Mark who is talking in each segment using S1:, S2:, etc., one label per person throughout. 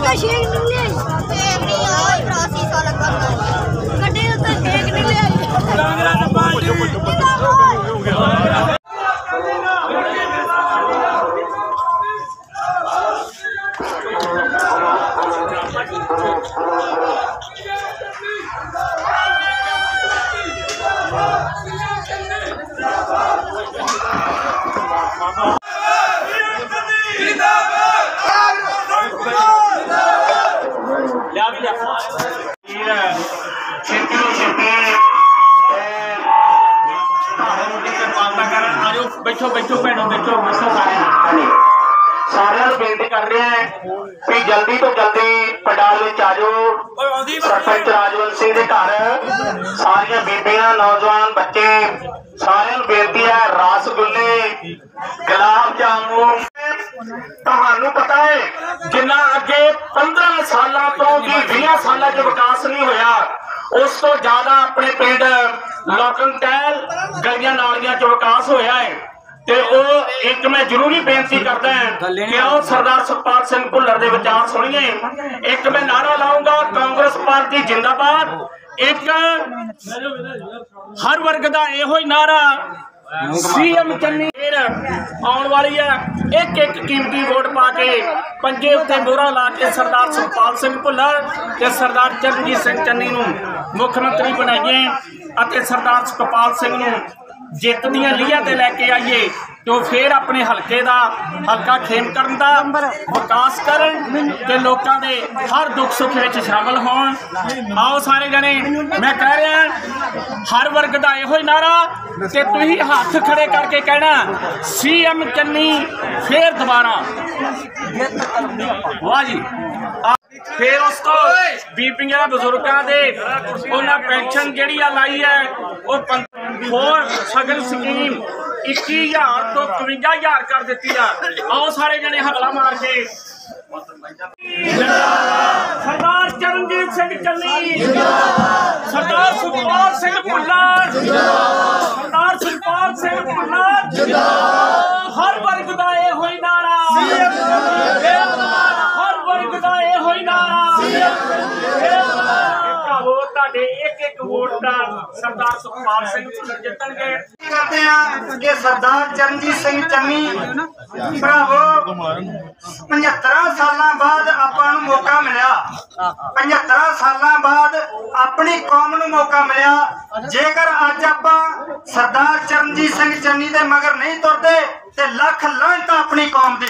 S1: बैठो बैठो भैनों बैठो सारे बेनती कर रहे हैं कि जल्दी तो जल्दी पंडाल में आ जाओ। सरपंच राजवंत सिंह के घर सारिया बीबियां नौजवान बच्चे सारे बेनती है रसगुल्ले गुलाब जामुन तुहानू पता है जिन्ना अगे 15 साल तो 20 साल विकास नहीं होया उस तो ज्यादा अपने पिंड लोकन टहल गलियां नालियां च विकास होया है। ते एक मैं जरूरी बेनती करता है कि आओ सरदार सुखपाल सिंह भुल्लर के विचार सुनिए। एक मैं नारा लाऊंगा कांग्रेस पार्टी जिंदाबाद। एक हर वर्ग का यो ही नारा सीएम चन्नी आने वाली है। एक एक कीमती वोट पा के पंजे उत्ते मोहरा ला के सरदार सुखपाल सिंह भुल्लर ते सरदार चरणजीत सिंह चन्नी नूं मुख्यमंत्री बनाइए और सरदार सुखपाल सिंह नूं जित दियां लीहां ते लैके आइए तो फिर अपने हल्के का हल्का खेमकरन का विकास करन ते लोकां दे हर दुख सुख में शामिल होण। आओ सारे जने मैं कह रहा हर वर्ग का यो नारा ते तुसीं हाथ खड़े करके कहना सीएम चन्नी फिर दोबारा वाह जी। फिर उस तो बीबियां बुजुर्गों के उन्हें पेंशन जी लाई है वो सगन स्कीम 21,000 तो 52,000 कर दी है। आओ सारे जने हल्ला मार के सरदार चरणजीत सिंह चन्नी सरदार सुखपाल सिंह भुल्लर सरदार सुखपाल सिंह भुल्लर हर वर्ग का यो नारा हर वर्ग का यो नारा एक एक वोट का सरदार सुखपाल सिंह भुल्लर जितणगे। करते हैं कि सरदार चरणजीत सिंह चन्नी भरावो 75 साल बाद आपां नूं मौका मिलिया 75 साल बाद अपनी कौम नूं मौका मिलिया। जेकर अज आपां सरदार चरणजीत सिंह चन्नी दे मगर नहीं तुरदे ते लख लानत अपनी कौम दी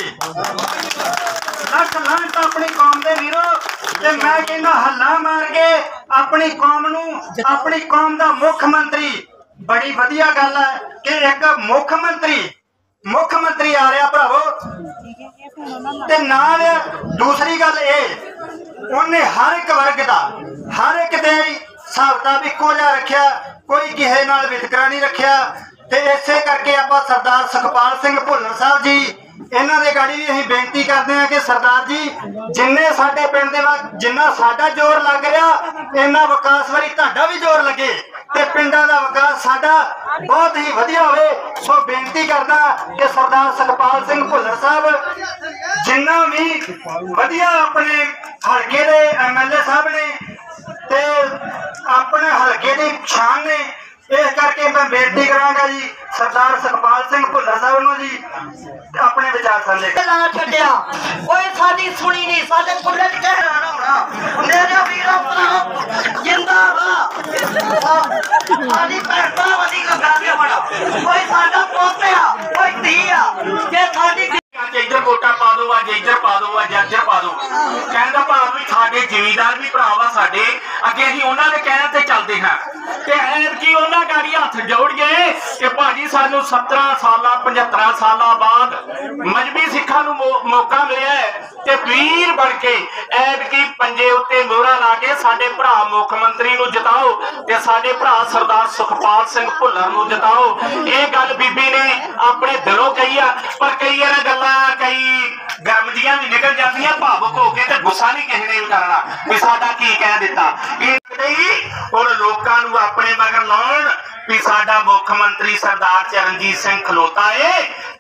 S1: लख लानत अपनी कौम दे वीरो। ते मैं कहना हल्ला मार के अपनी कौम नूं अपनी कौम दा मुख्यमंत्री बड़ी वधिया गल है कि एक मुख्यमंत्री आ रहा भरावो। ते नाल दूसरी गल ये उन्हें हर एक वर्ग का हर एक दे हिसाब किताब इक्को जिहा रखिया कोई किसी नाल वितकरा नहीं रखिया। ते इसे करके आपां सरदार सुखपाल सिंह भुल्लर साहब जी इन्हां दे गाड़ी भी असीं बेनती करते हैं कि सरदार जी जिन्ने साडे पिंड दे जिन्ना साडा जोर लग रहा इन्ना विकास वाली तुहाडा भी जोर लगे ते पिंडां दा विकास साडा बहुत ही वधिया होवे। सो बेनती करदा कि सरदार सुखपाल सिंह भुल्लर साहब जिन्ना भी वधिया अपने हल्के दे MLA साहब ने ते अपने हल्के दी शान ने इस करके मैं बेनती करांगा जी सरदार सुखपाल सिंह भुल्लर साहब नूं जी अपने विचार साझे छड्डिया कोई साडी सुनी नहीं साडे पुल्ले च कहना ना होना मेरे वीरों भराओ जिंदाबाद साडी भैणा वदी गल बड़ा कोई साडा पोतिया कोई धीआ जे साडी इधर वोटा पा दो अज इधर पा दो अज इधर पा दो कहने भाव भी साडे जिमीदार भी भरा वा साडे अगे असीं उन्हां दे कहण ते चलदे हां ते ऐतकी उन्हां गाड़ी हथ जोड़िए कि भाजी सानू 17 साल 75 साल बाद मजहबी सिखां नूं मौका मिलिया ते वीर बन के ऐतकी पंजे उत्ते मोहरा ला के साडे भरा मुख्यमंत्री नूं जिताओ ते साडे भरा सरदार सुखपाल सिंह भुल्लर नूं जिताओ। ये गल बीबी ने अपने दिलों कही आ पर कई बार गल्लां कई गरमजियां भी निकल जांदियां भावुक हो के ते गुस्सा नहीं किसी ने करना भी साडा की कह दिता। हुण लोकां नूं अपने मगर लाउण भी साडा मुख्यमंत्री सरदार चरणजीत सिंह खलोता है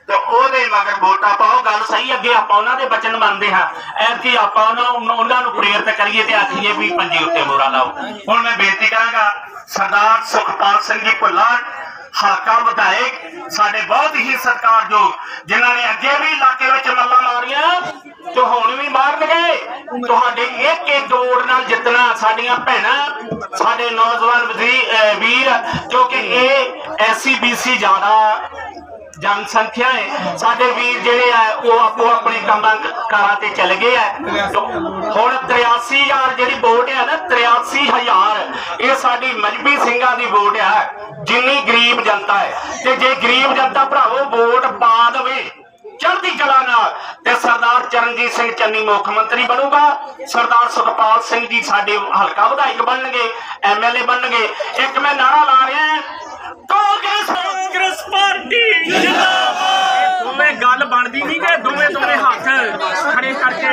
S2: तो ਉਹਦੇ ਮਗਰ ਵੋਟਾਂ ਪਾਓ। ਗੱਲ ਸਹੀ, ਅੱਗੇ ਆਪਾਂ ਉਹਨਾਂ ਦੇ ਬਚਨ ਮੰਨਦੇ ਹਾਂ, ਐਤਕੀ ਆਪਾਂ ਉਹਨਾਂ ਨੂੰ ਪ੍ਰੇਰਿਤ ਕਰੀਏ ਤੇ ਆਖੀਏ ਵੀ ਪੰਜੇ ਉੱਤੇ ਮੋਹਰਾਂ ਲਾਓ। ਹੁਣ ਮੈਂ ਬੇਨਤੀ ਕਰਾਂਗਾ ਸਰਦਾਰ ਸੁਖਪਾਲ ਸਿੰਘ ਜੀ ਭੁੱਲਰ ਹਲਕਾ ਵਿਧਾਇਕ ਸਾਡੇ ਬਹੁਤ ਹੀ ਸਤਿਕਾਰਯੋਗ, ਜਿਨ੍ਹਾਂ ਨੇ ਅੱਗੇ ਵੀ ਇਲਾਕੇ ਵਿੱਚ ਮੱਲਾਂ ਮਾਰੀਆਂ ਤੇ ਹੁਣ ਵੀ ਮਾਰਨਗੇ। ਤੁਹਾਡੇ ਇੱਕ ਇੱਕ ਵੋਟ ਨਾਲ ਜਿੱਤਣਾ ਸਾਡੀਆਂ ਭੈਣਾਂ, ਸਾਡੇ ਨੌਜਵਾਨ ਵੀਰ, ਕਿਉਂਕਿ ਇਹ SC BC ਜ਼ਿਆਦਾ जनसंख्या है। साडे वीर जिहड़े आ वो आपो अपने कामां कारां ते चल गए है। हुण 83,000 जिहड़ी वोट है ना, 83,000 ये साडी मजहबी सिंघां दी वोट है, जिन्नी गरीब जनता है। ते जे गरीब जनता भरावो वोट पा दवे चढ़ती कला नाल ते सरदार चरणजीत सिंह चन्नी मुख मंत्री बनूगा, सरदार सुखपाल सिंह जी साडे हलका विधायक बनणगे, MLA बनणगे। एक मैं नारा ला रहा कांग्रेस पार्टी जिंदाबाद। दोवें गल बनदी नहीं कि दोवें दोवें हाथ खड़े करके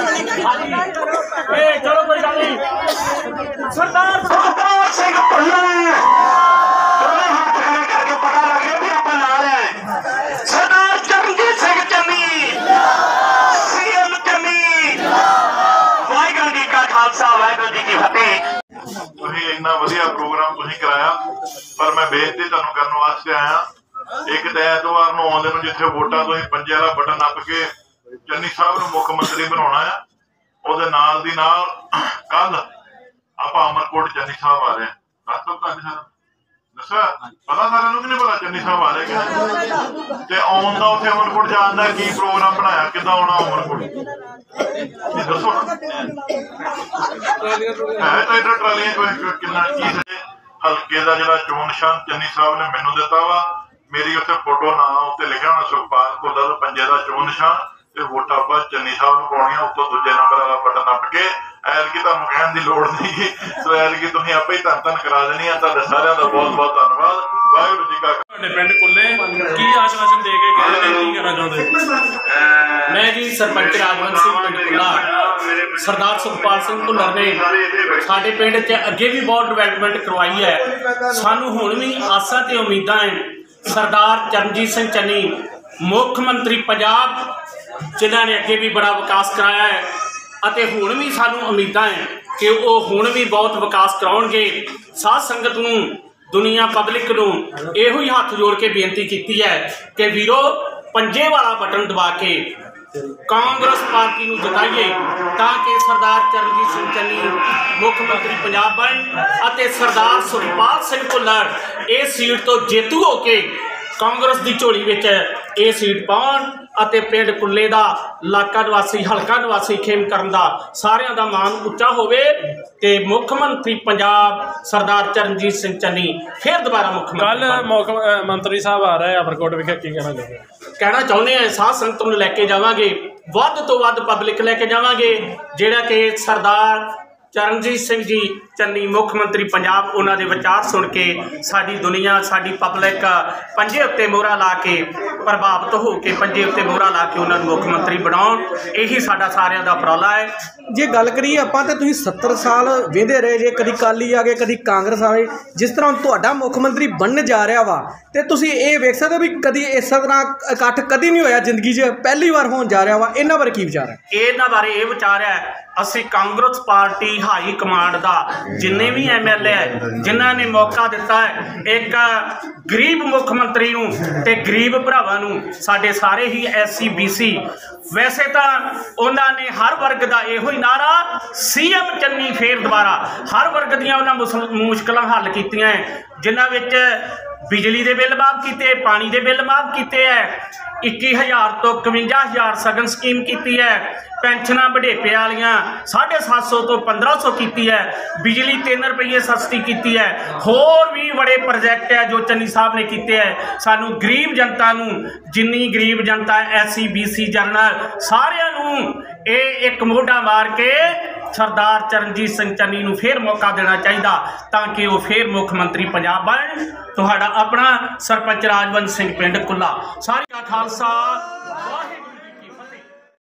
S2: चलो कोई गल नहीं। सरदार सुखपाल सिंह भुल्लर दोवें हाथ खड़े करके पता लग गया भी आप ला रहे हैं। सरदार चरणजीत सिंह चन्नी CM चन्नी। वाहिगुरू जी का खालसा वाहिगुरू जी की फतेह।
S3: इन्ना वधिया प्रोग्राम कराया, पर मैं बेनती तुहानूं करन वास्ते आया। एक तो ऐतवार नूं आउंदे नूं जिथे वोटां तुसीं पंजे वाला बटन नप के चन्नी साहब नूं मुख मंत्री बनाउणा है, उहदे नाल दी नाल कल आपां अमरकोट चन्नी साहब आ रहे हैं। दस दो दस्सा पता सारिआं नूं कि नहीं पता चन्नी साहब आ रहे कि ते आउण दा उत्थे अमरकोट जाण दा की प्रोग्राम बनाया, किद्दां आउणा अमरकोट दसो ना। हल्के का जो चोन निशान चन्नी साहब ने मैनू दिता वा, मेरी उत्थे फोटो ना उत्ते लिखा होना सुखपाल भुल्लर पंजे का चोन निशान, ते वोटां आपां चन्नी साहब नूं पाउणियां। उत्तों दूजे नंबर वाला बटन नप के ऐतकी तुहानूं कहण दी लोड़ नहीं, सो ऐतकी तुसीं आपे ही धन धन करा देनी है। तुहाडे सारिआं दा बहुत बहुत धन्नवाद। वाहिगुरू जी का
S4: पिंड कुल्ले की आश्वासन दे के गए ने, की कहना चाहुंदे? मैं जी सरपंच राजवंत सिंह पिंड कुल्ला, सरदार सुखपाल सिंह भुल्लर ने साडे पिंड च अगे भी बहुत डिवेलपमेंट करवाई है। सानू हुण भी आसां ते उम्मीदां है। सरदार चरणजीत सिंह चन्नी मुख मंत्री पंजाब, जिन्हां ने अगे भी बड़ा विकास कराया है, अते हुण भी सानू उम्मीदां है कि वो हुण भी बहुत विकास कराउणगे। साध संगत नूं, दुनिया पब्लिक नूं इहो ही हथ जोड़ के बेनती की है कि वीरो पंजे वाला बटन दबा के कांग्रेस पार्टी नूं जिताइए, ताकि सरदार चरणजीत सिंह चन्नी मुख मंत्री पंजाब बन अते सरदार सुखपाल सिंह भुल्लर इस सीट तो जेतू होके कांग्रेस की झोली विच ये सीट पाउण अते पिंड कुल्ले दा इलाका निवासी, हलका निवासी खेमकरन दा सारिआं दा मान उच्चा होवे ते मुख मंत्री पंजाब सरदार चरणजीत सिंह चन्नी फिर दोबारा मुख
S5: मंत्री साहब आ रहे हैं अमरकोट विखे, की कहना चाहते?
S4: कहना चाहुंदे हैं साध संगत नूं लैके जावांगे, वध तो वध पब्लिक लैके जावांगे, जिहड़ा कि सरदार चरणजीत सिंह जी चन्नी मुख मंत्री पंजाब उन्हां दे विचार सुन के साडी दुनिया, साडी पब्लिक पंजे उत्ते मोहरा ला के प्रभावित हो के पंजे उत्ते मोहरा ला के उन्हां नूं मुख मंत्री बनाउण, यही साडा सारिआं दा उपराला है।
S6: जे गल करिए आपां ते तुसीं 70 साल वेंदे रहे जे, कदी काली आ गए कदी कांग्रेस आ गई, जिस तरह हुण तुहाडा मुख मंत्री बनन जा रहा वा ते तुसीं ये वेख सकदे भी कदी इस तरह इकट्ठ कदी नहीं होया जिंदगी 'च, पहली बार होण जा रहा वा। इन्हां बारे की विचार है?
S4: इन्हां बारे ये विचार है असीं कांग्रेस पार्टी हाई कमांड दा जिन्ने भी MLA है जिन्हां ने मौका दिता है एक गरीब मुख मंत्री नूं ते गरीब भरावां नूं, साडे सारे ही SC BC, वैसे तो उन्होंने हर वर्ग का इहो ही नारा CM चन्नी फिर दोबारा हर वर्ग दियां उन्होंने मुश्किलां हल कीतियां है, जिन्हां विच बिजली के बिल माफ किए, पानी के बिल माफ किए है, 21,000 तो 51,000 सगन स्कीम की है, पेंशना बढ़ेपे वालियां 750 तो 1500 की है, बिजली 3 रुपये सस्ती की है, होर भी बड़े प्रोजेक्ट है जो चन्नी साहब ने किए है। सानू गरीब जनता नूं, जिन्नी गरीब जनता SC BC जनरल सारिआं नूं एक मोढा मार के सरदार चरणजीत सिंह चन्नी नूं फिर मौका देना चाहिए, ताकि वो फिर मुख मंत्री पंजाब बन। तुहाडा अपना सरपंच राजवंत सिंह पिंड कुल्ला। सारी का खालसा।